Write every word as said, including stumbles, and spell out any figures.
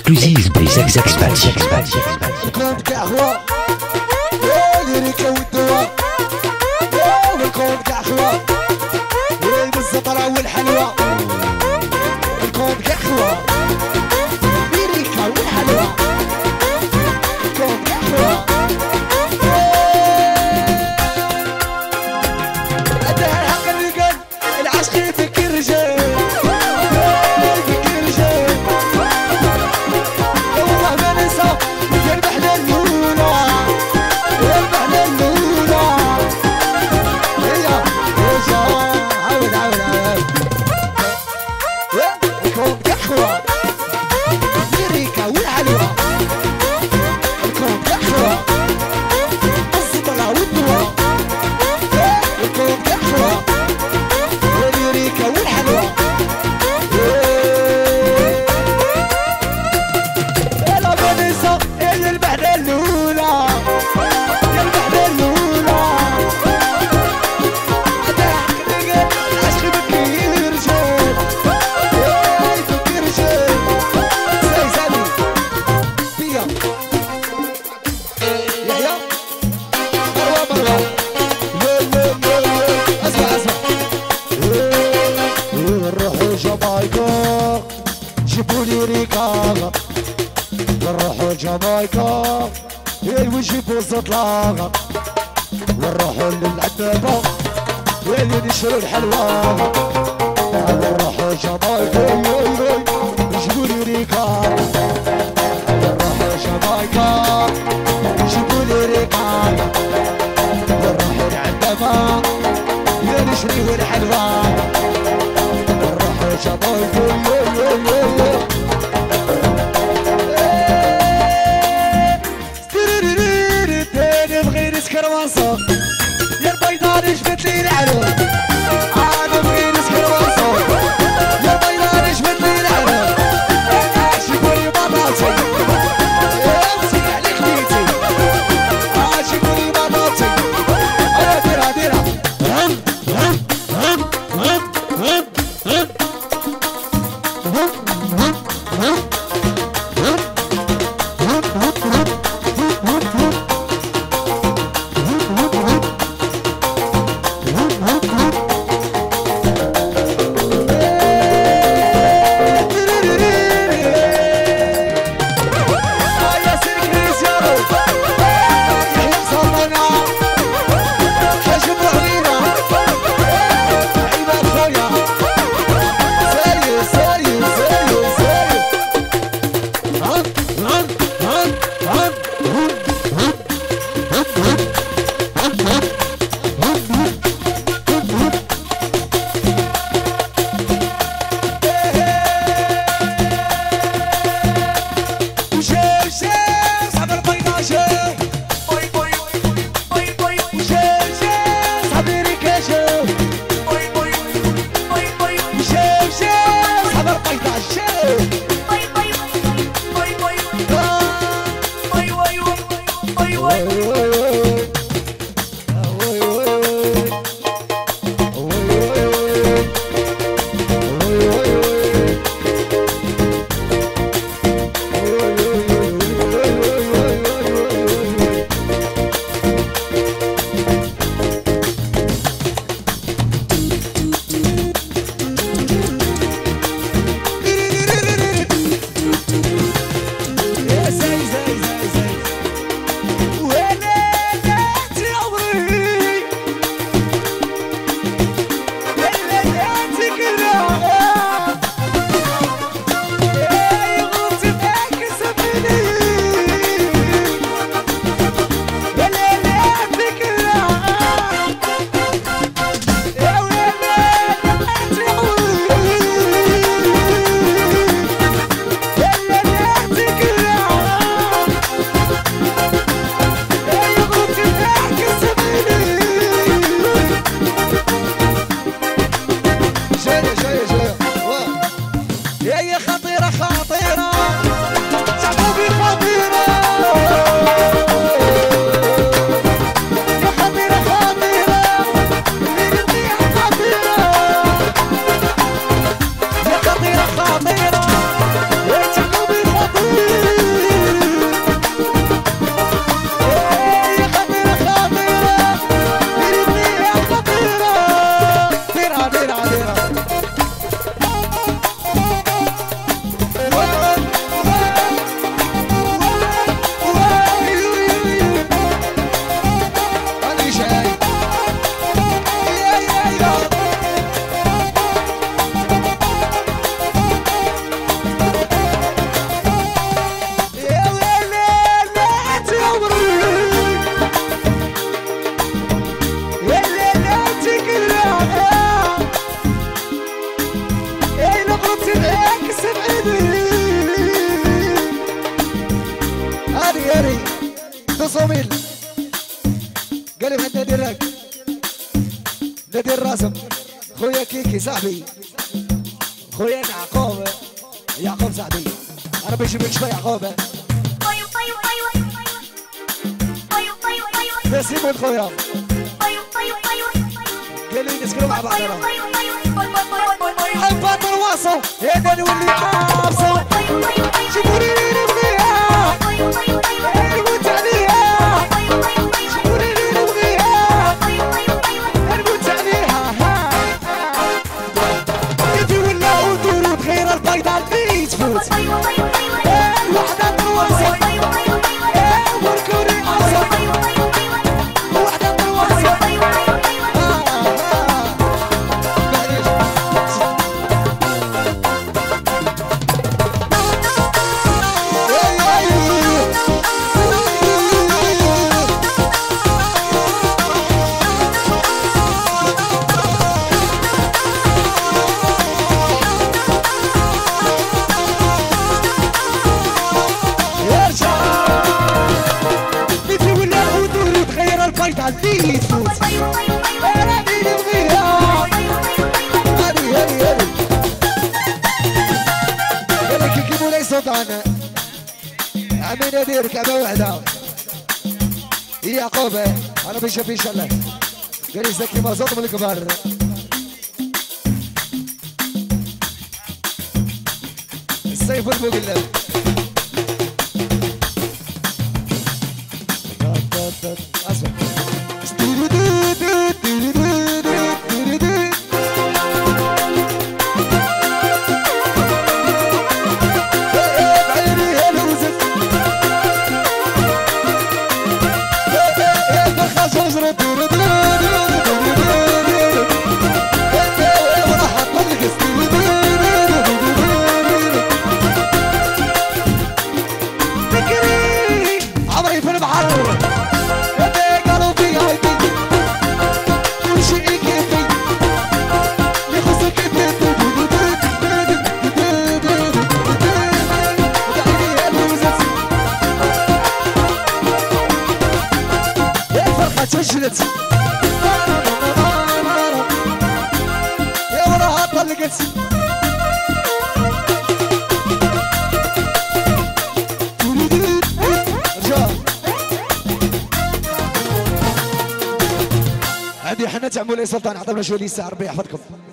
اكسكلوزيف بلي زاك زاك سبات. كنت قهوة ليريكا والدواء والكونت قهوة بالزبرة والحلوى الكونت قهوة ليريكا والحلوى الكونت قهوة أدها الحق الرجال العشق فيك الرجال جيبولي ريكاغا ونروحو جامايكا ونجيبو زطلاغا ونروحو للعتبة ونشرو الحلوى ونروحو جامايكا جيبولي ريكاغا ونروحو جامايكا جيبولي ريكاغا ونروحو العتبة ونشرو الحلوى ونروحو جامايكا كرواسة يا البيضاء جبت لي العلو انا بغي نسكر زوميل قال لي بغيت نادي راك نادي الراسم خويا كيكي صاحبي خويا يعقوب يعقوب صاحبي انا باش نجيب لك شويه يعقوب يا سيمون خويا قال لي نسكروا مع بعضنا حبات الوصل يا داني ولي عاصو شوفوني نبغيها نموت عليها شوفوني نبغيها نموت عليها كيفي ولاو دورو بخير البيضة اللي تفوت وحدة الوصل وركوني عاصو وحدة الوصل اللي يفوت راني نبغيها هادي هادي هادي قالك كي مولاي سلطان عمي نادير كعبة وحدة يعقوب انا باش ان شاء الله قال لي زكي مازوط من الكبار السيف المقلب اسمع عمري في البحر تجلت يا وراها طلقت رجال هذه حنا تاع مولاي سلطان عطاونا شويه لي ساعه ربي يحفظكم.